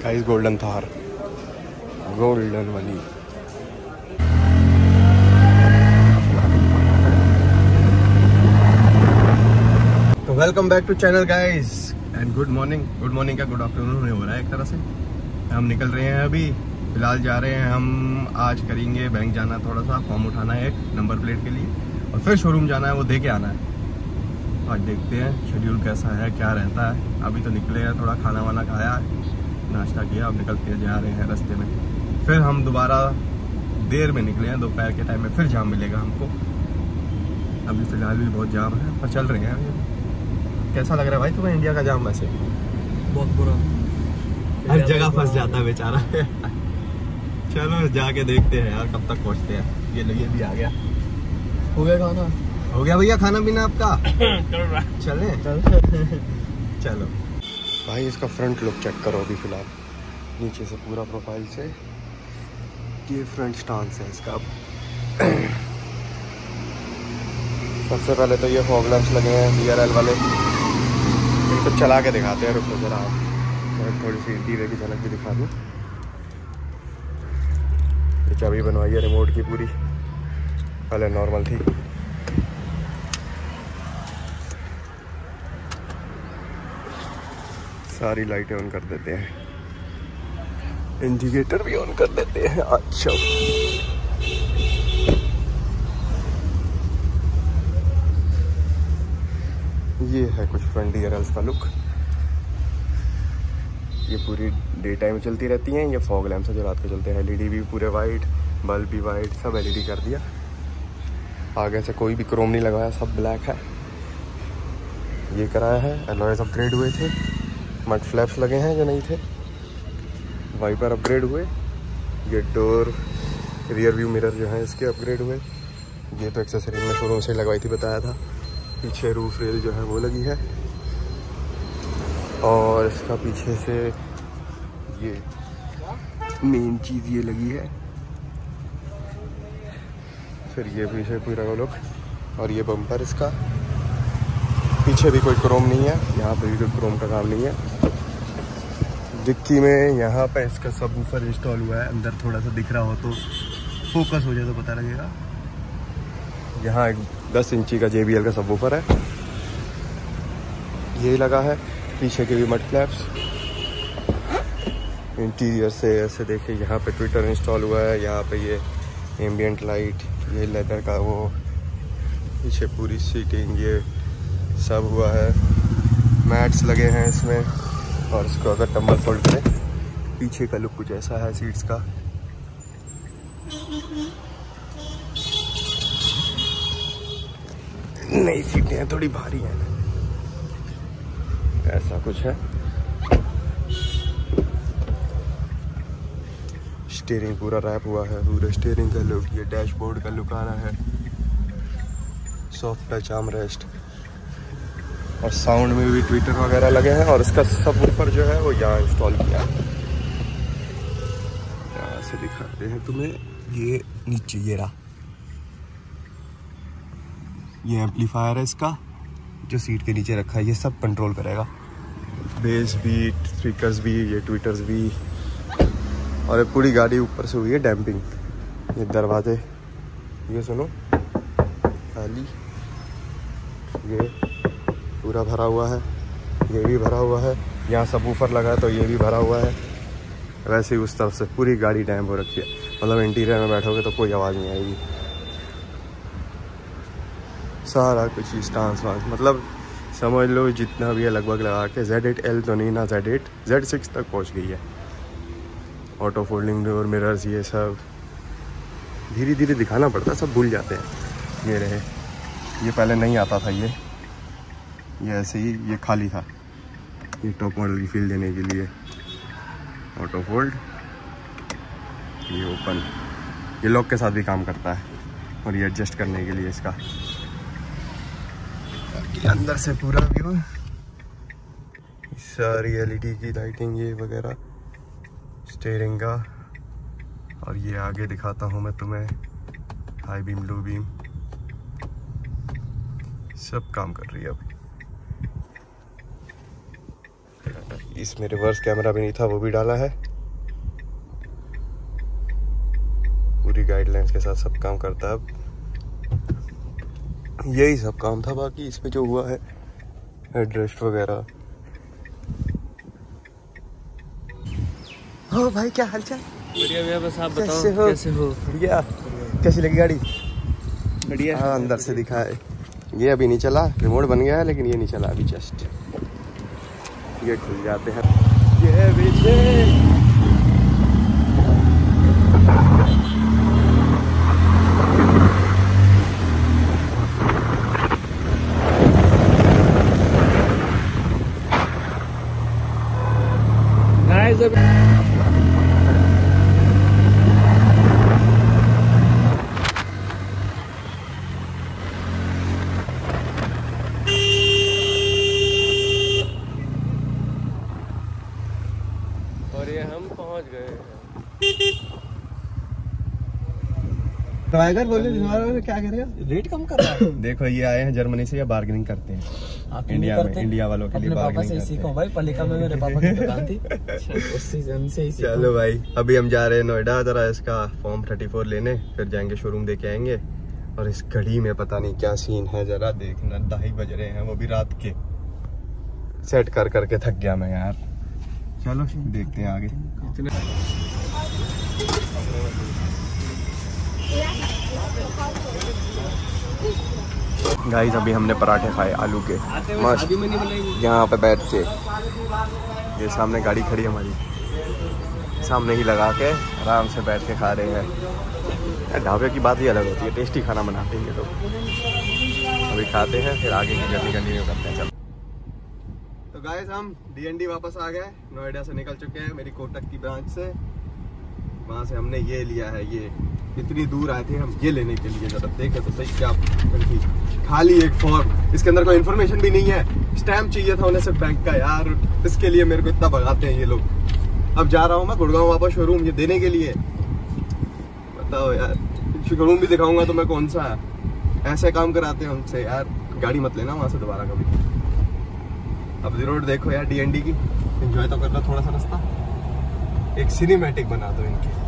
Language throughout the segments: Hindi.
गाइस गोल्डन थार, गोल्डन वाली। तो welcome back to channel guys and good morning का गुड आफ्टरनून हो रहा है एक तरह से। हम निकल रहे हैं अभी, फिलहाल जा रहे हैं हम। आज करेंगे बैंक जाना, थोड़ा सा फॉर्म उठाना है एक नंबर प्लेट के लिए, और फिर शोरूम जाना है, वो दे के आना है। आज देखते हैं शेड्यूल कैसा है, क्या रहता है। अभी तो निकले हैं, थोड़ा खाना वाना खाया है, नाश्ता किया, अब निकलते जा रहे हैं रास्ते में। फिर हम दोबारा देर में निकले हैं, दोपहर के टाइम में फिर जाम मिलेगा हमको। अभी फिलहाल भी बहुत जाम है, पर चल रहे हैं अभी। कैसा लग रहा है भाई तुम्हें इंडिया का जाम? वैसे बहुत बुरा, हर जगह फंस जाता है बेचारा। चलो जाके देखते हैं यार कब तक पहुंचते हैं। ये भी आ गया। हो गया खाना? हो गया भैया खाना पीना आपका? चल रहा। चले चलो भाई, इसका फ्रंट लुक चेक करो अभी फिलहाल, नीचे से पूरा प्रोफाइल से। ये फ्रंट स्टांस है इसका। सबसे पहले तो ये फॉग लैंप्स लगे हैं DRL वाले, इनको चला के दिखाते हैं। रुको जरा आप, थोड़ी सी इंटीरियर की झलक भी दिखा दूँ। ये चाबी बनवाई है रिमोट की पूरी, पहले नॉर्मल थी। सारी लाइटें ऑन कर देते हैं, इंडिकेटर भी ऑन कर देते हैं। अच्छा ये है कुछ फ्रंट DRLs का लुक। ये पूरी डे टाइम चलती रहती हैं। ये फॉग लैम्प है जो रात को चलते हैं। LED भी पूरे वाइट, बल्ब भी वाइट, सब LED कर दिया। आगे से कोई भी क्रोम नहीं लगाया, सब ब्लैक है। ये कराया है, एलॉयज अपग्रेड हुए थे, मड फ्लैप्स लगे हैं जो नहीं थे, वाइपर अपग्रेड हुए, ये डोर रियर व्यू मिरर जो है इसके अपग्रेड हुए। ये तो एक्सेसरी में शोरूम से लगवाई थी, बताया था। पीछे रूफ रेल जो है वो लगी है, और इसका पीछे से ये मेन चीज़ ये लगी है। फिर ये पीछे पूरा लुक, और ये बम्पर इसका। पीछे भी कोई क्रोम नहीं है, यहाँ पे भी कोई क्रोम का काम नहीं है। डिक्की में यहाँ पे इसका सबवूफर इंस्टॉल हुआ है। अंदर थोड़ा सा दिख रहा हो तो फोकस हो जाए तो पता लगेगा। यहाँ एक 10 इंची का JBL का सबवूफर है, ये लगा है। पीछे के भी मड फ्लैप्स। इंटीरियर से ऐसे देखिए, यहाँ पे ट्विटर इंस्टॉल हुआ है, यहाँ पे ये एम्बियंट लाइट, ये लेदर का वो, पीछे पूरी सीटिंग, ये सब हुआ है। मैट्स लगे हैं इसमें, और इसको अगर टम्बल फोल्ड करें, पीछे का लुक कुछ ऐसा है सीट्स का। नई सीटें हैं, थोड़ी भारी हैं, ऐसा कुछ है। स्टीयरिंग पूरा रैप हुआ है, पूरे स्टीयरिंग का लुक। ये डैशबोर्ड का लुक आ रहा है, सॉफ्ट टच आर्मरेस्ट, और साउंड में भी ट्विटर वगैरह लगे हैं। और इसका सबवूफर जो है वो यहाँ इंस्टॉल किया है। यहाँ से दिखाते हैं तुम्हें, ये नीचे ये रहा, ये एम्पलीफायर है इसका जो सीट के नीचे रखा है। ये सब कंट्रोल करेगा, बेस भी, स्पीकर्स भी, ये ट्विटर्स भी। और ये पूरी गाड़ी ऊपर से हुई है डैम्पिंग। ये दरवाजे, ये सुनो खाली, ये पूरा भरा हुआ है, ये भी भरा हुआ है। यहाँ सबवूफर लगा है तो ये भी भरा हुआ है। वैसे ही उस तरफ से पूरी गाड़ी डैम्प हो रखी है, मतलब इंटीरियर में बैठोगे तो कोई आवाज़ नहीं आएगी। सारा कुछ स्टांस वांस, मतलब समझ लो जितना भी है लगभग लगा के Z8L तो नहीं ना, Z8 Z6 तक पहुंच गई है। ऑटो फोल्डिंग डोर मिरर्स, ये सब धीरे धीरे दिखाना पड़ता है, सब भूल जाते हैं। ये रहे, ये पहले नहीं आता था, ये ऐसे ही ये खाली था। ये टॉप मॉडल की फील देने के लिए ऑटो फोल्ड, ये ओपन, ये लॉक के साथ भी काम करता है, और ये एडजस्ट करने के लिए इसका। अंदर से पूरा व्यू, सारी LED की लाइटिंग ये वगैरह, स्टीयरिंग का। और ये आगे दिखाता हूँ मैं तुम्हें, हाई बीम, लो बीम, सब काम कर रही है अब। इसमें रिवर्स कैमरा भी नहीं था, वो भी डाला है। पूरी गाइडलाइंस के साथ सब काम करता है। अब यही सब काम था, बाकी इसमें जो हुआ है हेडरेस्ट वगैरह। हो भाई, क्या हालचाल? बढ़िया भैया, बस आप बताओ कैसे हो? बढ़िया। कैसी लगी गाड़ी? बढ़िया। हाँ, अंदर से दिखा है। ये अभी नहीं चला, रिमोट बन गया है लेकिन ये नहीं चला अभी। जस्ट ये खुल जाते हैं। ये पीछे और ये हम पहुंच गए। ड्राइवर बोले क्या करेगा? रेट कम कर रहा है। देखो ये आए हैं जर्मनी से, या बार्गेनिंग करते हैं इंडिया में। इंडिया वालों के लिए बार्गेनिंग करते हैं। भाई पलिका में मेरे पापा की दुकान थी। चलो भाई, अभी हम जा रहे हैं नोएडा, जरा इसका फॉर्म 34 लेने, फिर जाएंगे शोरूम देके आएंगे। और इस घड़ी में पता नहीं क्या सीन है, जरा देखना। 2:30 बज रहे हैं, वो भी रात के। सेट कर करके थक गया मैं यार। चलो देखते हैं आगे। गाइस अभी हमने पराठे खाए आलू के मस्त, यहाँ पे बैठ के। ये सामने गाड़ी खड़ी है हमारी, सामने ही लगा के आराम से बैठ के खा रहे हैं। ढाबे की बात ही अलग होती है, टेस्टी खाना बनाते हैं ये लोग। अभी खाते हैं, फिर आगे की जर्नी कंटिन्यू करते हैं। चलो तो गाइस हम DND वापस आ गए, नोएडा से निकल चुके हैं मेरी कोटक की ब्रांच से। वहाँ से हमने ये लिया है, ये इतनी दूर आए थे हम ये लेने के लिए। जरा देखे तो सही, क्या खाली एक फॉर्म, इसके अंदर कोई इन्फॉर्मेशन भी नहीं है। स्टैम्प चाहिए था उन्हें सिर्फ बैंक का यार, इसके लिए मेरे को इतना भगाते हैं ये लोग। अब जा रहा हूँ मैं गुड़गांव वापस शोरूम ये देने के लिए। बताओ यार, शोरूम भी दिखाऊंगा तो मैं कौन सा ऐसे काम कराते हैं हमसे यार। गाड़ी मत लेना वहाँ से दोबारा कभी। अब रोड देखो यार DND की, एंजॉय तो कर लो थोड़ा सा रास्ता, एक सिनेमैटिक बना दो इनके लिए।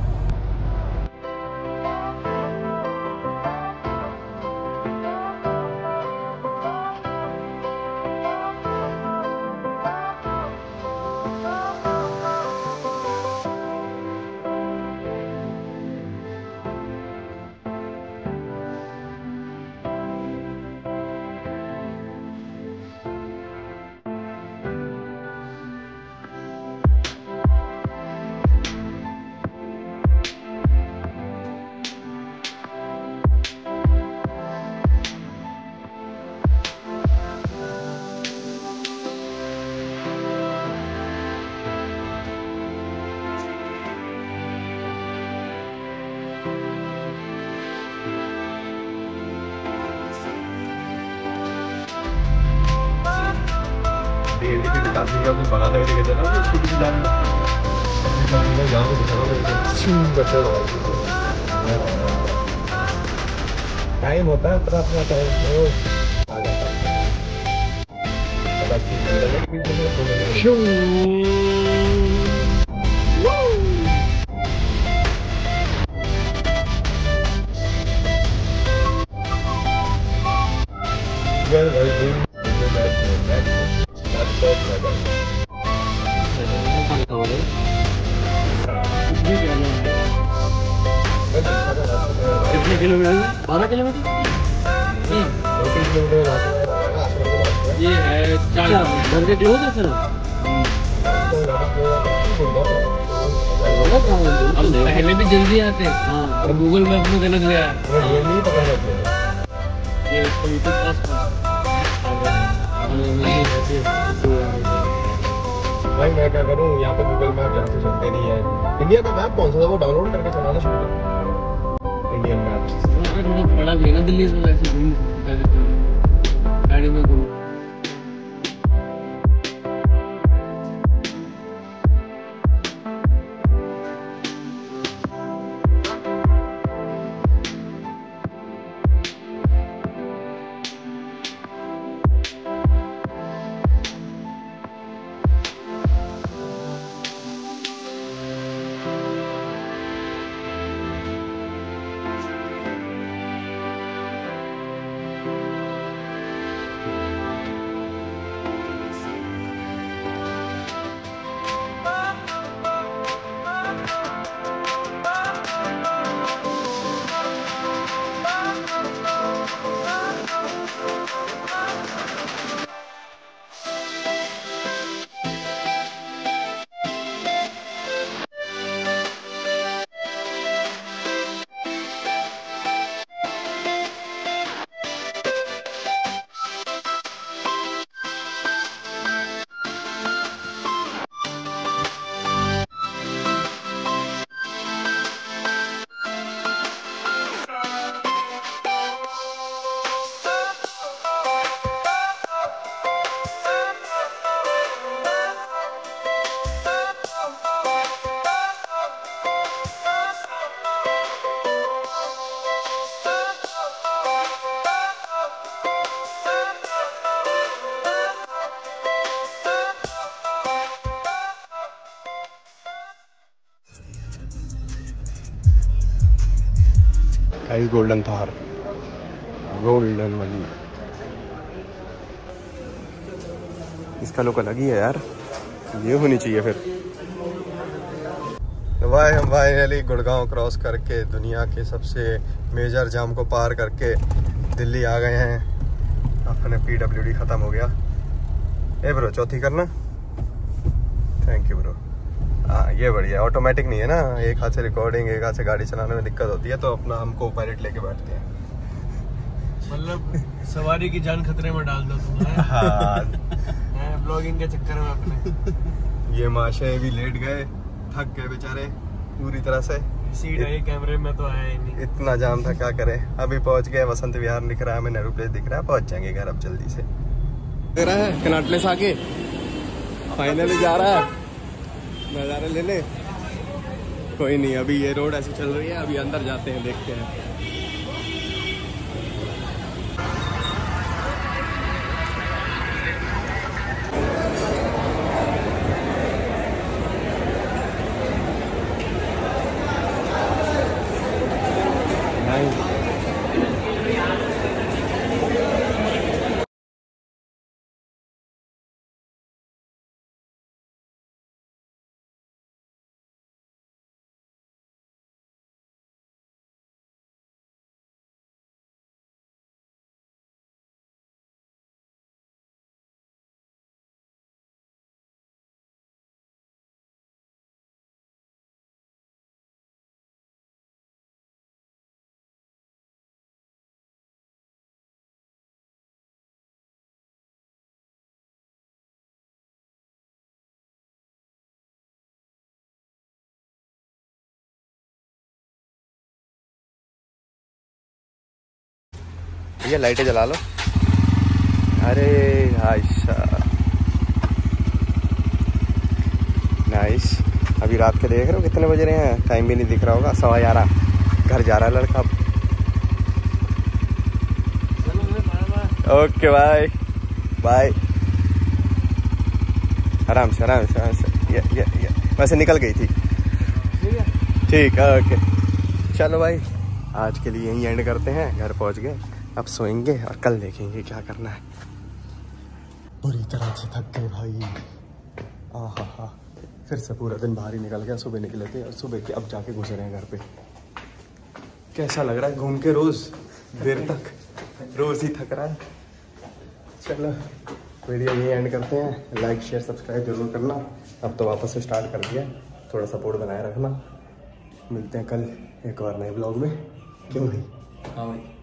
भगा लेके चला टाइम होता है अपना अपना टाइम आ जाता कितने किलोमीटर? 12 किलोमीटर। ये है 4 घंटे क्लोज है सर। अब पहले भी जल्दी आते हैं। हाँ, और गूगल मैप में गलत गया। ये नहीं पता ये भाई मैं क्या करूँ, यहाँ पे गूगल मैप यहाँ से चलते नहीं है। इंडिया का मैप कौन सा था, वो डाउनलोड करके चलाना शुरू कर। इंडियन मैप्स थोड़ा बड़ा भी है ना दिल्ली से, वैसे घूम गाड़ी में घूम। गाइस गोल्डन थार, गोल्डन वाली, इसका लुक अलग ही है यार, ये होनी चाहिए फिर। तो भाई हम फाइनली गुड़गांव क्रॉस करके दुनिया के सबसे मेजर जाम को पार करके दिल्ली आ गए हैं। अपने PWD ख़त्म हो गया। ए ब्रो चौथी करना, थैंक यू ब्रो। हाँ ये बढ़िया, ऑटोमेटिक नहीं है ना, एक हाथ से रिकॉर्डिंग एक हाथ से गाड़ी चलाने में दिक्कत होती है, तो अपना हम को पायलट लेके बैठते हैं। मतलब सवारी की जान खतरे में डाल दो तुम। हाँ ब्लॉगिंग के चक्कर में अपने। ये माशे भी लेट गए, थक गए बेचारे पूरी तरह से। सीट है कैमरे में तो आया ही नहीं, इतना जाम था, क्या करें। अभी पहुंच गए, वसंत विहार दिख रहा है हमें, नेहरू प्लेस दिख रहा है, पहुंच जाएंगे घर अब जल्दी से। दे रहा है कनॉट प्लेस आके फाइनली जा रहा है, नज़ारा ले ले। कोई नहीं, अभी ये रोड ऐसी चल रही है, अभी अंदर जाते हैं, देखते हैं। भैया लाइटें जला लो। अरे आयशा नाइस। अभी रात के देख रहे हो कितने बज रहे हैं, टाइम भी नहीं दिख रहा होगा, 11:15। घर जा रहा है लड़का। Okay bye bye. आराम से आराम से आराम से। ये वैसे निकल गई थी। ठीक है ओके चलो भाई, आज के लिए यहीं एंड करते हैं। घर पहुंच गए, अब सोएंगे और कल देखेंगे क्या करना है। बुरी तरह से थक गए भाई। हाँ फिर से पूरा दिन बाहर ही निकल गया। सुबह निकले थे और सुबह के अब जाके घुसे रहे हैं घर पे। कैसा लग रहा है घूम के, रोज देर तक, रोज ही थक रहा है। चलो वीडियो यहीं एंड करते हैं। लाइक शेयर सब्सक्राइब जरूर करना। अब तो वापस से स्टार्ट कर दिया, थोड़ा सपोर्ट बनाए रखना। मिलते हैं कल एक और नए ब्लॉग में। क्यों भाई? हाँ भाई।